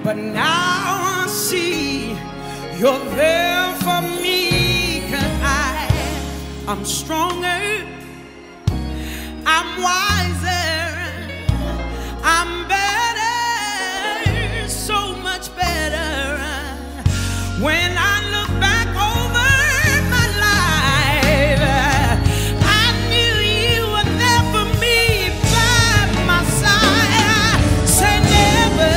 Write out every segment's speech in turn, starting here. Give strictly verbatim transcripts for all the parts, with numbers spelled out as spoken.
but now I see you're there for me. 'Cause I, I'm stronger, I'm wiser, I'm better, so much better. When I look back over my life, I knew you were there for me by my side. Say never.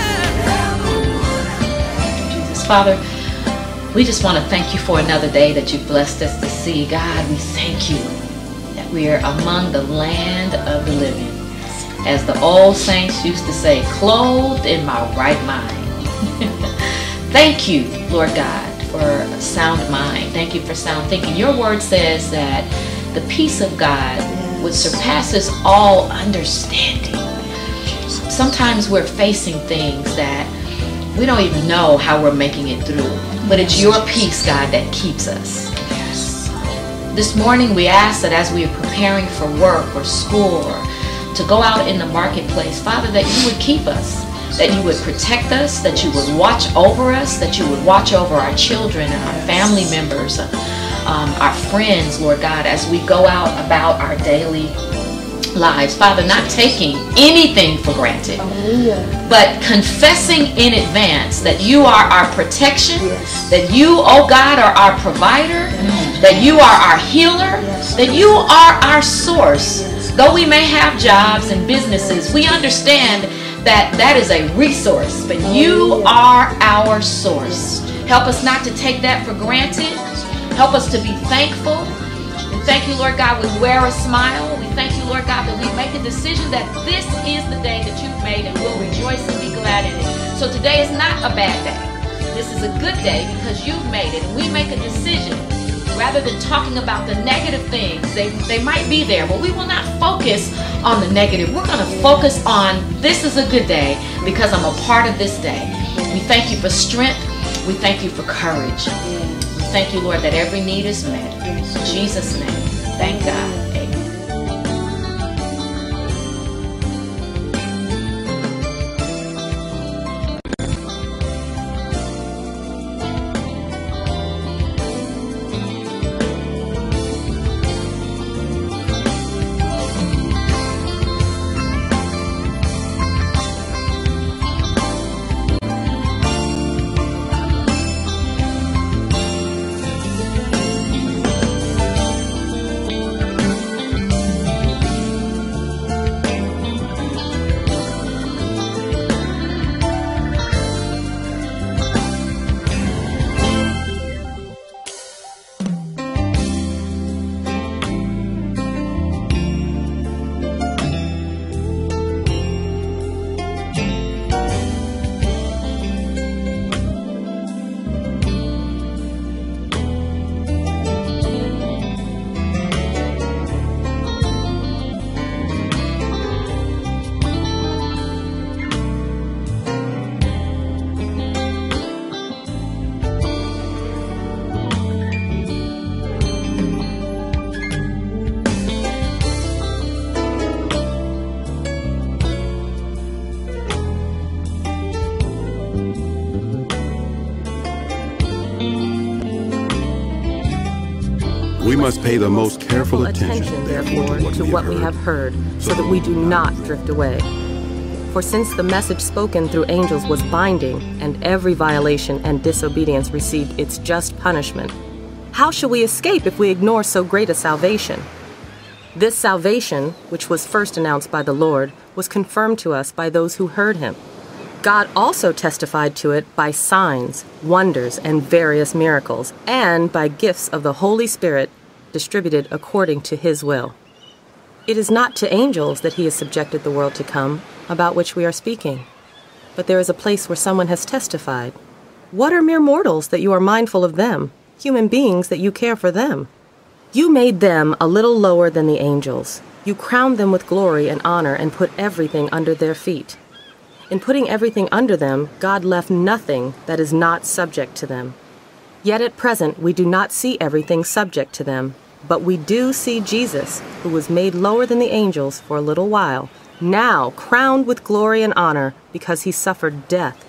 Jesus, Father, we just want to thank you for another day that you've blessed us to see. God, we thank you that we are among the land of the living. As the old saints used to say, clothed in my right mind. Thank you, Lord God, for a sound mind. Thank you for sound thinking. Your word says that the peace of God, which surpasses all understanding. Sometimes we're facing things that we don't even know how we're making it through. But it's your peace, God, that keeps us. This morning we ask that as we are preparing for work or school or to go out in the marketplace, Father, that you would keep us, that you would protect us, that you would watch over us, that you would watch over our children and our family members, um, our friends, Lord God, as we go out about our daily lives. Father, not taking anything for granted, but confessing in advance that you are our protection, that you, oh God, are our provider, that you are our healer, that you are our source. Though we may have jobs and businesses, we understand that that is a resource, but you are our source. Help us not to take that for granted. Help us to be thankful. We thank you, Lord God, we wear a smile. We thank you, Lord God, that we make a decision that this is the day that you've made and we'll rejoice and be glad in it. So today is not a bad day. This is a good day because you've made it, and we make a decision. Rather than talking about the negative things, they, they might be there, but we will not focus on the negative. We're going to focus on this is a good day because I'm a part of this day. We thank you for strength. We thank you for courage. We thank you, Lord, that every need is met. In Jesus' name, thank God. Amen. We must pay the most careful attention, therefore, to what we have heard, so that we do not drift away. For since the message spoken through angels was binding, and every violation and disobedience received its just punishment, how shall we escape if we ignore so great a salvation? This salvation, which was first announced by the Lord, was confirmed to us by those who heard him. God also testified to it by signs, wonders, and various miracles, and by gifts of the Holy Spirit distributed according to his will. It is not to angels that he has subjected the world to come, about which we are speaking. But there is a place where someone has testified. What are mere mortals that you are mindful of them, human beings that you care for them? You made them a little lower than the angels. You crowned them with glory and honor and put everything under their feet. In putting everything under them, God left nothing that is not subject to them. Yet at present we do not see everything subject to them, but we do see Jesus, who was made lower than the angels for a little while, now crowned with glory and honor because he suffered death,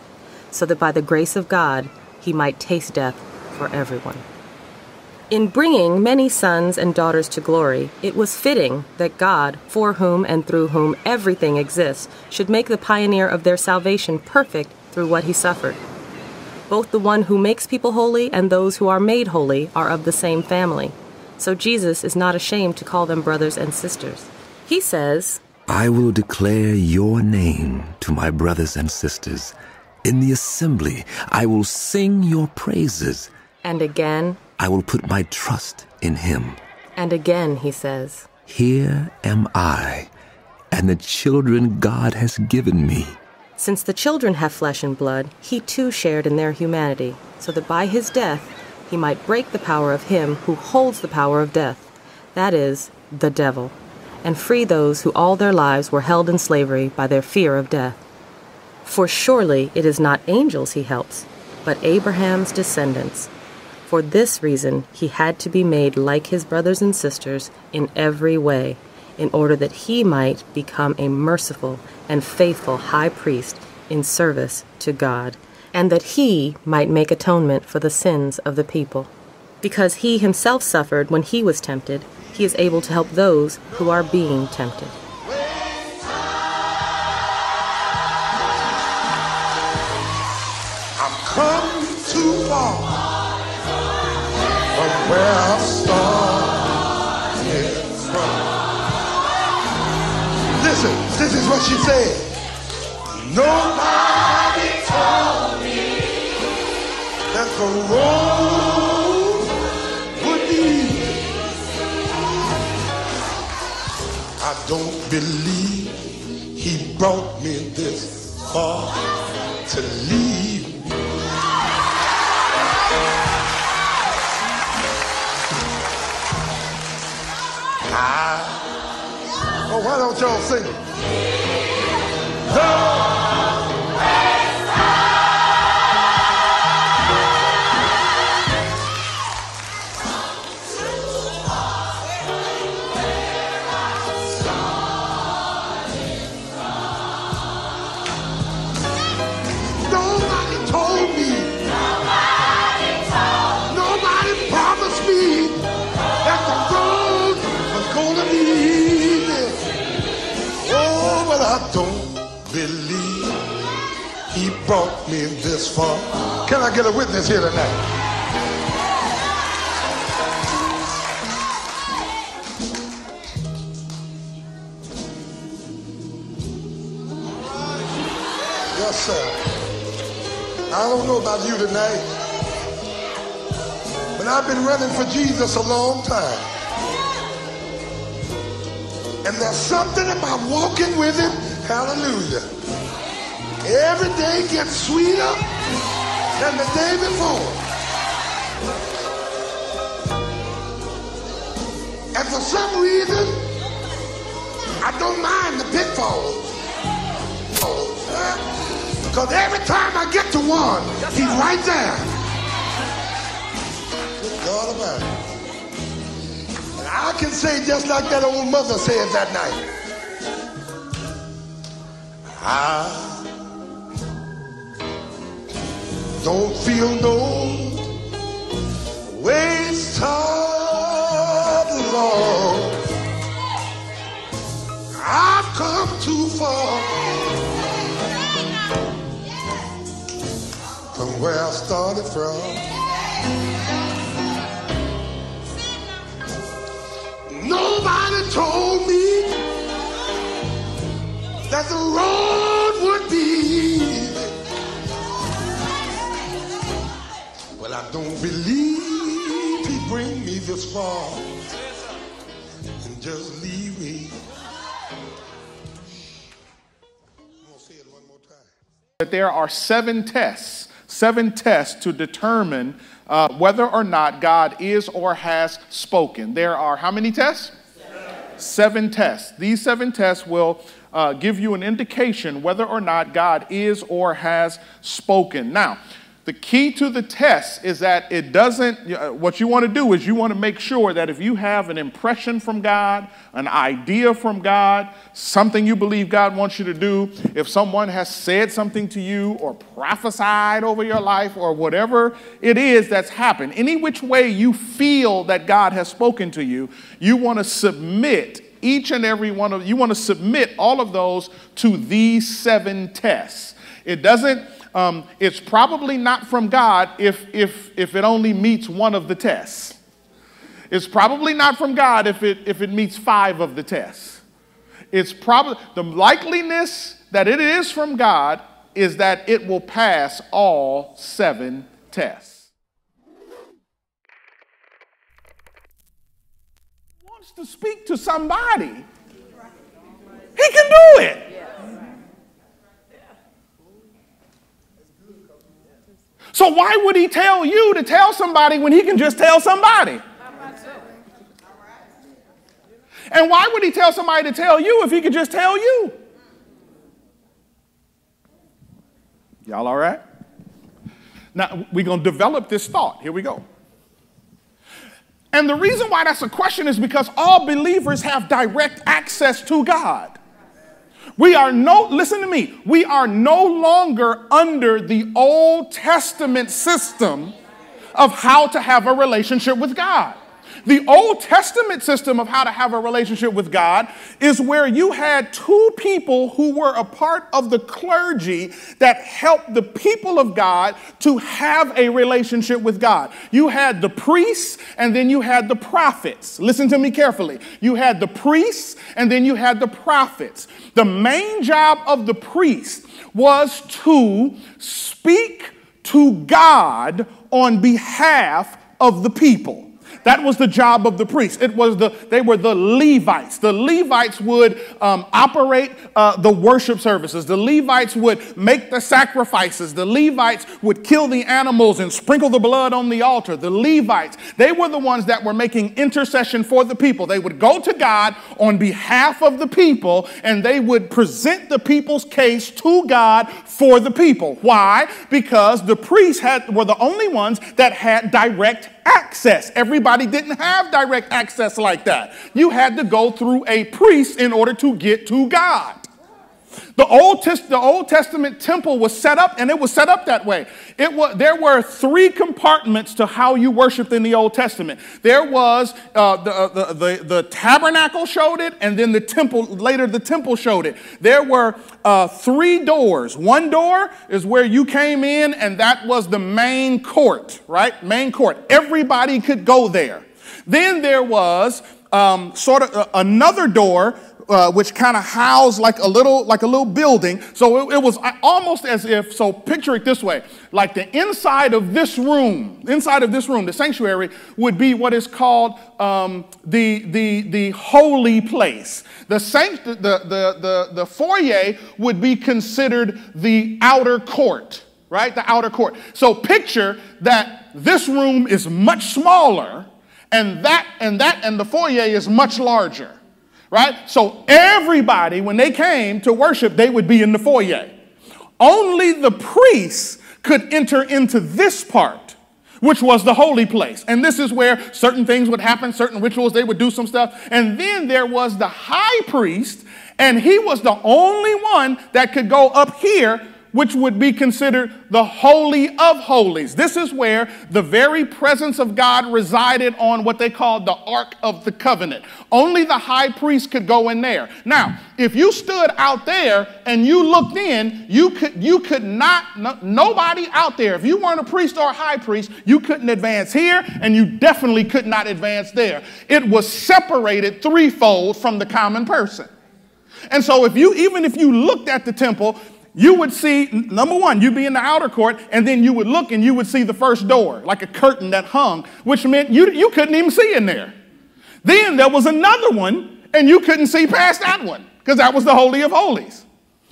so that by the grace of God he might taste death for everyone. In bringing many sons and daughters to glory, it was fitting that God, for whom and through whom everything exists, should make the pioneer of their salvation perfect through what he suffered. Both the one who makes people holy and those who are made holy are of the same family. So Jesus is not ashamed to call them brothers and sisters. He says, I will declare your name to my brothers and sisters. In the assembly, I will sing your praises. And again, I will put my trust in him. And again, he says, Here am I, and the children God has given me. Since the children have flesh and blood, he too shared in their humanity, so that by his death he might break the power of him who holds the power of death, that is, the devil, and free those who all their lives were held in slavery by their fear of death. For surely it is not angels he helps, but Abraham's descendants. For this reason he had to be made like his brothers and sisters in every way, in order that he might become a merciful and faithful high priest in service to God, and that he might make atonement for the sins of the people. Because he himself suffered when he was tempted, he is able to help those who are being tempted. I've come too far from where I started from. Listen, this is what she said. Nobody told me that the road would be easy. I don't believe he brought me this far to leave me. I, oh, why don't y'all sing it? The Nobody told me. Nobody told me. Nobody promised me that the road was gonna be easy. Oh, but I don't believe he brought me this far. Can I get a witness here tonight? Yes, sir. I don't know about you tonight, but I've been running for Jesus a long time. And there's something about walking with him, hallelujah. Every day gets sweeter than the day before. And for some reason, I don't mind the pitfalls. Because every time I get to one, he's right there. Good God about it. And I can say just like that old mother said that night. I don't feel no waste of love. I've come too far from where I started from. Nobody told me that the road would be easy. Well, I don't believe he bring me this far and just leave me. I'm gonna say it one more time. That there are seven tests, seven tests to determine uh, whether or not God is or has spoken. There are how many tests? Seven, seven tests. These seven tests will uh, give you an indication whether or not God is or has spoken. Now, The key to the test is that it doesn't, what you want to do is you want to make sure that if you have an impression from God, an idea from God, something you believe God wants you to do, if someone has said something to you or prophesied over your life or whatever it is that's happened, any which way you feel that God has spoken to you, you want to submit each and every one of, you want to submit all of those to these seven tests. It doesn't, Um, it's probably not from God if, if, if it only meets one of the tests. It's probably not from God if it, if it meets five of the tests. It's probably, the likeliness that it is from God is that it will pass all seven tests. He wants to speak to somebody. He can do it. So why would he tell you to tell somebody when he can just tell somebody? And why would he tell somebody to tell you if he could just tell you? Y'all all right? Now, we're going to develop this thought. Here we go. And the reason why that's a question is because all believers have direct access to God. We are no, listen to me, we are no longer under the Old Testament system of how to have a relationship with God. The Old Testament system of how to have a relationship with God is where you had two people who were a part of the clergy that helped the people of God to have a relationship with God. You had the priests and then you had the prophets. Listen to me carefully. You had the priests and then you had the prophets. The main job of the priest was to speak to God on behalf of the people. That was the job of the priests. It was the, they were the Levites. The Levites would um, operate uh, the worship services. The Levites would make the sacrifices. The Levites would kill the animals and sprinkle the blood on the altar. The Levites, they were the ones that were making intercession for the people. They would go to God on behalf of the people and they would present the people's case to God for the people. Why? Because the priests had, were the only ones that had direct access. Everybody didn't have direct access like that. You had to go through a priest in order to get to God. The Old, Tes- the Old Testament temple was set up, and it was set up that way. It was, there were three compartments to how you worshiped in the Old Testament. There was uh, the, the, the, the tabernacle showed it, and then the temple, later the temple showed it. There were uh, three doors. One door is where you came in, and that was the main court, right? Main court. Everybody could go there. Then there was um, sort of uh, another door Uh, which kind of housed like a little like a little building. So it, it was almost as if, so picture it this way, like the inside of this room, inside of this room, the sanctuary would be what is called um, the, the, the holy place. The, sanct- the, the, the, the foyer would be considered the outer court, right? The outer court. So picture that this room is much smaller and that and that and the foyer is much larger. Right? So everybody, when they came to worship, they would be in the foyer. Only the priests could enter into this part, which was the holy place. And this is where certain things would happen, certain rituals, they would do some stuff. And then there was the high priest, and he was the only one that could go up here, which would be considered the Holy of Holies. This is where the very presence of God resided on what they called the Ark of the Covenant. Only the high priest could go in there. Now, if you stood out there and you looked in, you could, you could not, no, nobody out there, if you weren't a priest or a high priest, you couldn't advance here and you definitely could not advance there. It was separated threefold from the common person. And so if you, even if you looked at the temple, you would see, number one, you'd be in the outer court, and then you would look and you would see the first door, like a curtain that hung, which meant you, you couldn't even see in there. Then there was another one, and you couldn't see past that one, because that was the Holy of Holies.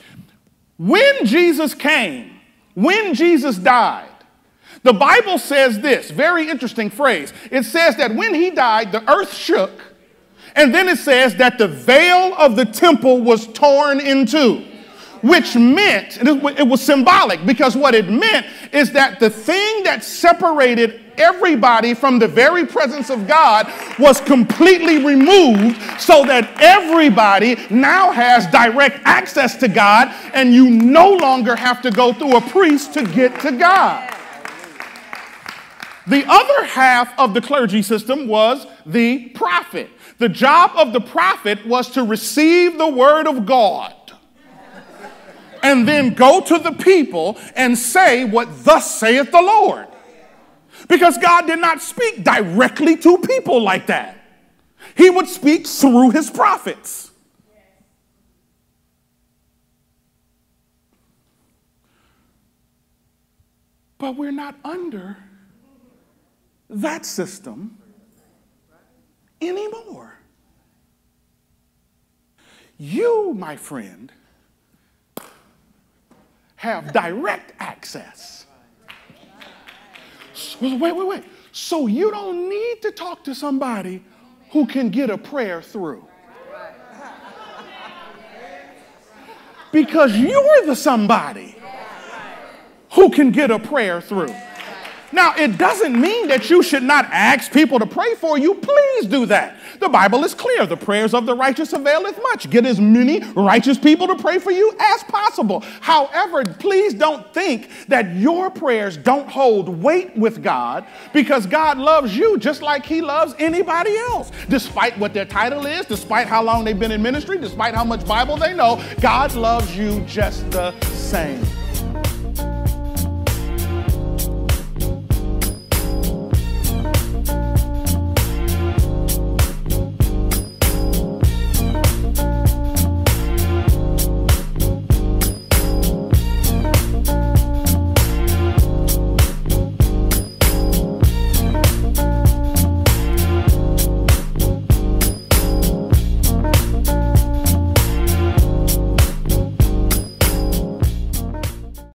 When Jesus came, when Jesus died, the Bible says this, very interesting phrase. It says that when he died, the earth shook, and then it says that the veil of the temple was torn in two. which meant, it was symbolic, because what it meant is that the thing that separated everybody from the very presence of God was completely removed, so that everybody now has direct access to God, and you no longer have to go through a priest to get to God. The other half of the clergy system was the prophet. The job of the prophet was to receive the word of God and then go to the people and say what thus saith the Lord. Because God did not speak directly to people like that. He would speak through his prophets. But we're not under that system anymore. You, my friend, have direct access. So, wait, wait, wait. So you don't need to talk to somebody who can get a prayer through. Because you're the somebody who can get a prayer through. Now, it doesn't mean that you should not ask people to pray for you. Please do that. The Bible is clear. The prayers of the righteous availeth much. Get as many righteous people to pray for you as possible. However, please don't think that your prayers don't hold weight with God, because God loves you just like he loves anybody else. Despite what their title is, despite how long they've been in ministry, despite how much Bible they know, God loves you just the same.